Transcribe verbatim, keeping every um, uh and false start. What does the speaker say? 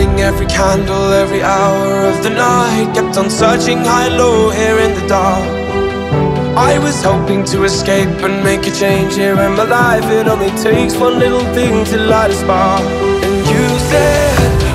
burning every candle, every hour of the night. Kept on searching high and low here in the dark. I was hoping to escape and make a change here in my life. It only takes one little thing to light a spark. And you said